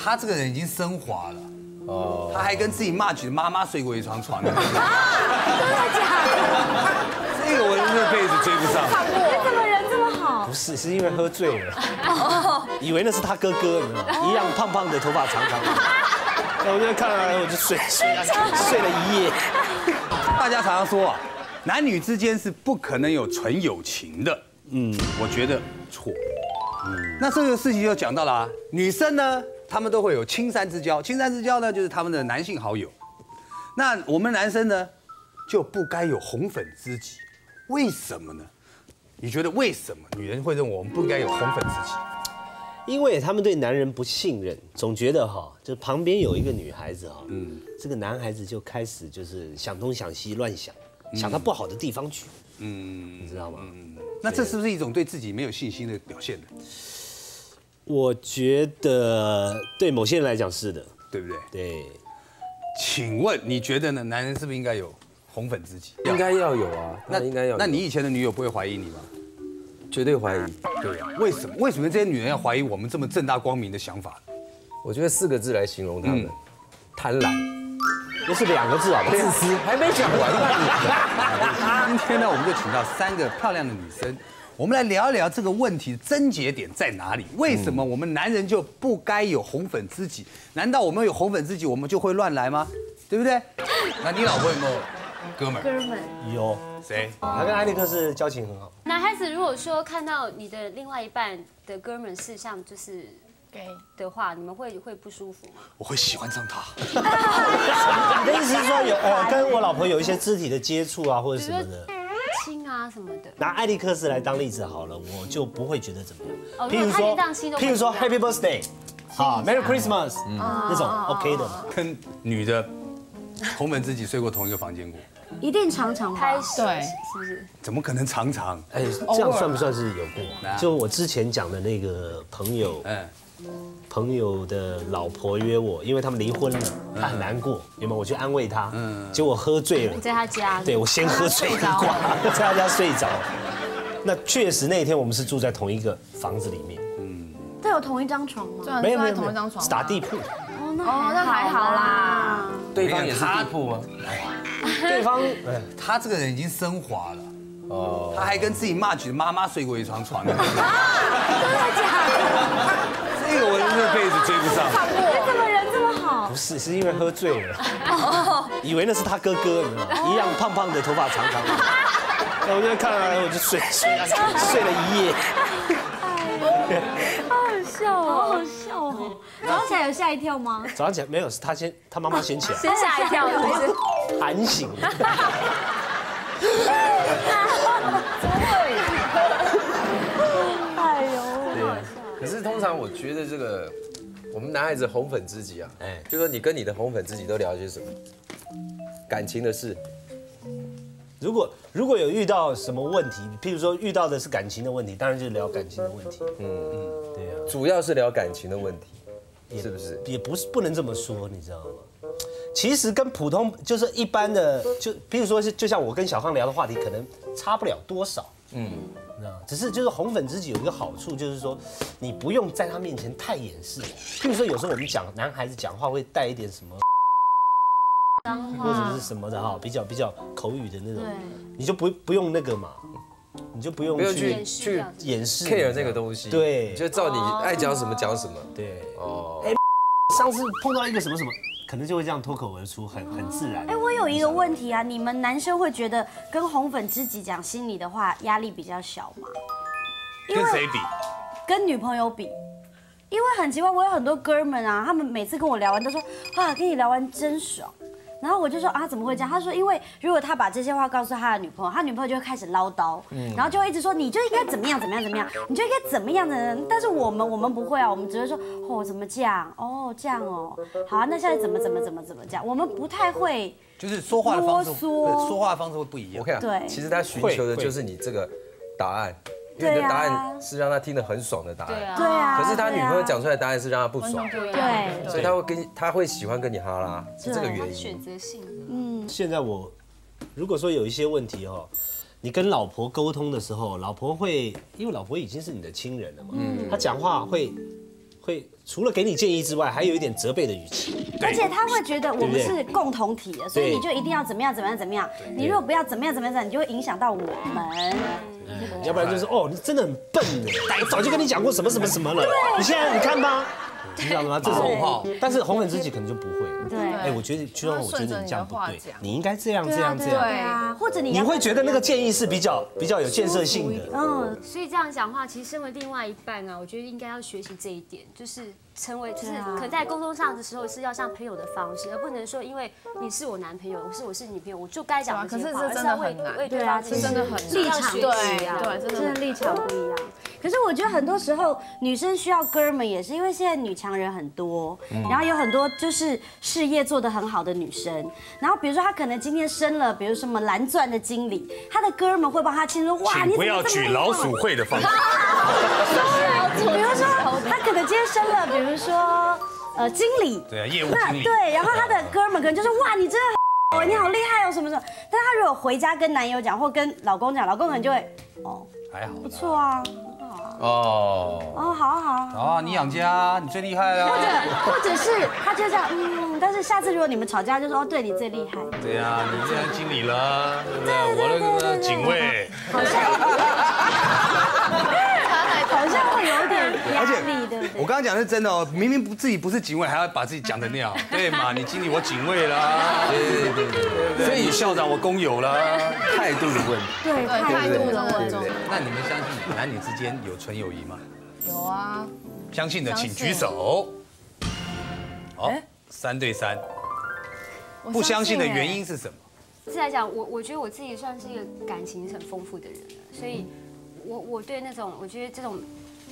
他这个人已经升华了。哦，他还跟自己Marge的妈妈睡过一床床。真的假的？这个我这辈子追不上。 你怎么人这么好？ 不是，是因为喝醉了，以为那是他哥哥，你知道吗？一样胖胖的，头发长长的。那我就看来我就睡了一夜。 大家常常说啊，男女之间是不可能有纯友情的。我觉得错。那这个事情就讲到了啊，女生呢，她们都会有青山之交，青山之交呢就是她们的男性好友。那我们男生呢，就不该有红粉知己，为什么呢？你觉得为什么女人会认为我们不应该有红粉知己？ 因为他们对男人不信任，总觉得哈，就旁边有一个女孩子哈，这个男孩子就开始就是想东想西乱想，想到不好的地方去，你知道吗？ 那这是不是一种对自己没有信心的表现呢？ 我觉得对某些人来讲是的， 对不对？ 对。 请问你觉得呢？男人是不是应该有红粉知己？ 应该要有啊，那应该要有。 那你以前的女友不会怀疑你吗？ 绝对怀疑。 对啊，为什么？为什么这些女人要怀疑我们这么正大光明的想法？ 我觉得4个字来形容他们：贪婪。 那是2个字好不好？ 自私。还没讲完呢。 今天呢，我们就请到3个漂亮的女生，我们来聊一聊这个问题的症结点在哪里？为什么我们男人就不该有红粉知己？难道我们有红粉知己，我们就会乱来吗？对不对？那你老婆有没有哥们？ 哥们有谁？ 他跟艾利克斯交情很好。 男孩子如果说看到你的另外一半的哥们事项就是gay的话，你们会不舒服吗？ 我会喜欢上他。 你的意思是说有跟我老婆有一些肢体的接触啊，或者什么的？ 亲啊什么的。 拿艾利克斯来当例子好了，我就不会觉得怎么样。 哦，譬如说 Happy Birthday， 啊 Merry Christmas， 那种 OK 的嘛。 跟女的红粉知己睡过同一个房间过？ 一定常常开始对， 是不是？ 怎么可能常常？ 哎，这样算不算是有过？就我之前讲的那个朋友，朋友的老婆约我，因为他们离婚了，他很难过，有没有？我去安慰他，结果喝醉了， 在他家， 对我先喝醉一挂，在他家睡着。那确实那一天我们是住在同一个房子里面， 都有同一张床吗？ 没有同一张床， 是打地铺。 哦，那还好啦。 对方也是地铺吗？ 对方， 他这个人已经升华了。哦，他还跟自己Marge的妈妈睡过一床床。真的假的？ 这个我这辈子追不上。 你怎么人这么好？ 不是，是因为喝醉了，以为那是他哥哥，你知道吗？一样胖胖的，头发长长的。那我就看来我就睡了一夜。 好好笑哦，好好笑哦。早上起来有吓一跳吗？ 早上起来没有，是他妈妈先起来， 先吓一跳，是不是？ 喊醒。 哎呦， 可是通常我觉得这个我们男孩子红粉知己啊，就说你跟你的红粉知己都聊些什么感情的事。 如果有遇到什么问题，譬如说遇到的是感情的问题，当然就是聊感情的问题。对啊， 主要是聊感情的问题，是不是？ 也不能这么说，你知道吗？其实跟普通就是一般的，就譬如说就像我跟小康聊的话题，可能差不了多少。只是就是红粉知己有一个好处，就是说你不用在他面前太掩饰。譬如说有时候我们男孩子讲话会带一点什么。或者是什么的哈，比较口语的那种，你就不用那个嘛，你就不用去掩饰 care 那个东西， 对， 就照你爱讲什么讲什么， 对，哦，上次碰到一个什么什么，可能就会这样脱口而出，很自然。 我有一个问题啊，你们男生会觉得跟红粉知己讲心里的话压力比较小吗？ 跟谁比？ 跟女朋友比。因为很奇怪，我有很多哥们啊，他们每次跟我聊完都说，哇，跟你聊完真爽。然后我就说啊，怎么会这样？他说，因为如果他把这些话告诉他的女朋友，他女朋友就会开始唠叨，然后就会一直说，你就应该怎么样怎么样怎么样，你就应该怎么样的人。但是我们不会啊，我们只会说，哦，怎么这样？哦，这样哦，好啊，那现在怎么这样？我们不太会， 就是说话的方式， 啰嗦说话的方式会不一样。 我看， 对， 其实他寻求的就是你这个答案。因为你的答案是让他听得很爽的答案， 对啊。 可是他女朋友讲出来的答案是让他不爽， 对， 所以他会喜欢跟你哈拉，是这个原因。 选择性的。 现在我如果说有一些问题哦，你跟老婆沟通的时候，老婆会，因为老婆已经是你的亲人了嘛，她讲话会除了给你建议之外，还有一点责备的语气。 而且他会觉得我们是共同体的，所以你就一定要怎么样怎么样怎么样。你如果不要怎么样怎么样，你就会影响到我们。 要不然就是你真的很笨哎，我早就跟你讲过什么什么什么了，你现在你看吧，你知道吗？这种，但是红粉知己可能就不会。 对， 哎，我觉得居然我觉得你这样不对，你应该这样这样这样。 对啊，或者你会觉得那个建议是比较有建设性的。 所以这样讲话，其实身为另外一半啊，我觉得应该要学习这一点，就是成为就是可能在沟通上的时候是要像朋友的方式，而不能说因为你是我男朋友，我是女朋友，我就该讲这些话，而是要为对方真的很立场对，真的立场不一样。可是我觉得很多时候女生需要哥们，也是因为现在女强人很多，然后有很多就是事业做得很好的女生，然后比如说她可能今天升了，比如什么蓝钻的经理，她的哥们会帮她庆祝，哇，你不要举老鼠会的方式。 比如说她可能今天升了，比如说经理， 对啊，业务经理， 对，然后她的哥们可能就说，哇，你真的你好厉害哦什么什么，但她如果回家跟男友讲或跟老公讲，老公可能就会还好， 不错啊。好啊，你养家，你最厉害了。 或者是他就这样，但是下次如果你们吵架，就说对你最厉害。 对啊，你现在经理了，对不对？我那个警卫， 好像会有点压力，对不对？ 我刚刚讲的是真的哦，明明自己不是警卫，还要把自己讲的那样，对嘛？你经理我警卫啦，对，所以你校长我工友啦，态度的问题， 对，态度的问题。 那你们相信男女之间有纯友谊吗？ 有啊， 相信的请举手。好，3对3。不相信的原因是什么？ 是来讲，我觉得我自己算是一个感情很丰富的人了，所以我对那种我觉得这种，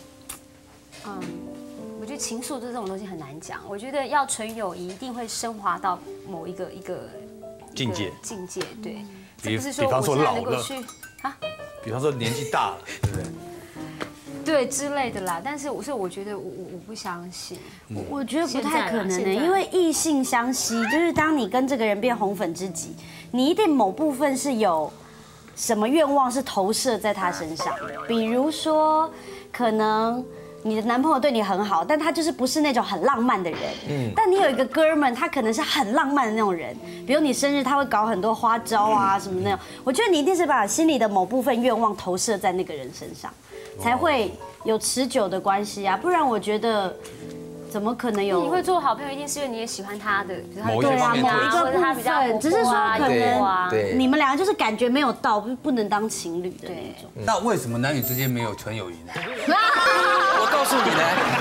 我觉得情愫这种东西很难讲。我觉得要纯友谊，一定会升华到某一个境界， 对。 比方说老了啊， 比方说年纪大了，对不对？ 对之类的啦，但是我觉得我不相信， 我觉得不太可能的，因为异性相吸，就是当你跟这个人变红粉知己，你一定某部分是有什么愿望是投射在他身上的，比如说可能你的男朋友对你很好，但他就是不是那种很浪漫的人，但你有一个哥们，他可能是很浪漫的那种人，比如你生日他会搞很多花招啊什么那种，我觉得你一定是把心里的某部分愿望投射在那个人身上。才会有持久的关系啊，不然我觉得怎么可能有？ 你会做好朋友，一定是因为你也喜欢他的， 某一个方面， 某一个部分，只是说可能你们两个就是感觉没有到，不能当情侣的那种。 那为什么男女之间没有纯友谊呢？ 我告诉你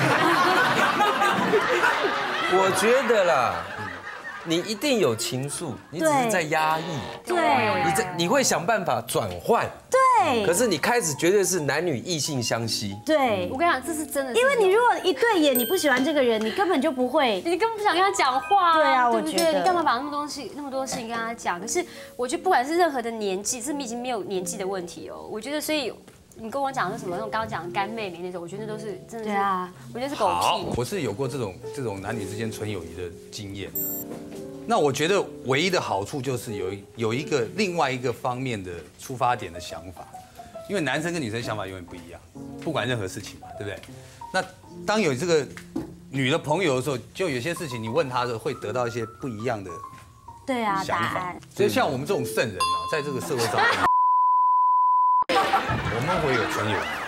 呢，我觉得啦。你一定有情愫，你只是在压抑。 对， 你会想办法转换。 对。 可是你开始绝对是男女异性相吸。 对， 我跟你讲，这是真的。 因为你如果一对眼你不喜欢这个人，你根本就不会， 你根本不想跟他讲话。 对啊， 对不对？你干嘛把那么多事情跟他讲？可是我觉得不管是任何的年纪，是已经没有年纪的问题哦。我觉得，所以你跟我讲说什么那种刚刚讲干妹妹那种，我觉得都是真的是，我觉得是狗屁。 我是有过这种男女之间纯友谊的经验。那我觉得唯一的好处就是有一个另外一个方面的出发点的想法，因为男生跟女生想法永远不一样，不管任何事情嘛，对不对？那当有这个女的朋友的时候，就有些事情你问她的时候，会得到一些不一样的想法。所以像我们这种圣人啊，在这个社会上，我们会有纯友谊。